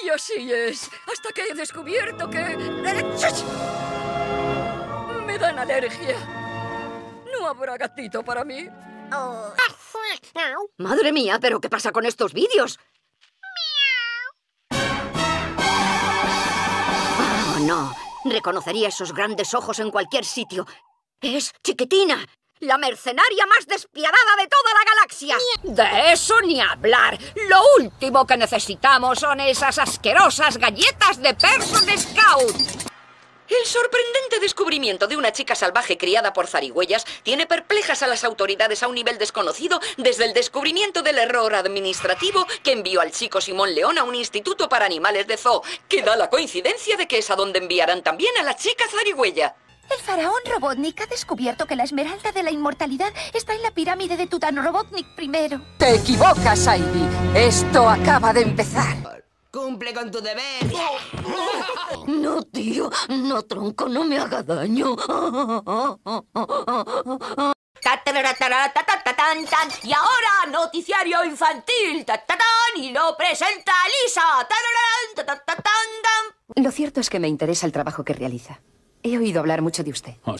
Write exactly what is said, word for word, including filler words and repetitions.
Y así es, hasta que he descubierto que... me dan alergia. No habrá gatito para mí. Oh. Madre mía, ¿pero qué pasa con estos vídeos? Oh, no. Reconocería esos grandes ojos en cualquier sitio. Es Chiquitina, la mercenaria más despiadada de toda la galaxia. De eso ni hablar. Lo último que necesitamos son esas asquerosas galletas de Person Scout. El sorprendente descubrimiento de una chica salvaje criada por zarigüeyas tiene perplejas a las autoridades a un nivel desconocido desde el descubrimiento del error administrativo que envió al chico Simón León a un instituto para animales de zoo, que da la coincidencia de que es a donde enviarán también a la chica zarigüeya. El faraón Robotnik ha descubierto que la esmeralda de la inmortalidad está en la pirámide de Tután Robotnik primero. Te equivocas, Ivy. Esto acaba de empezar. ¡Cumple con tu deber! No, tío, no, tronco, no me haga daño. Y ahora, noticiario infantil. Y lo presenta Lisa. Lo cierto es que me interesa el trabajo que realiza. He oído hablar mucho de usted.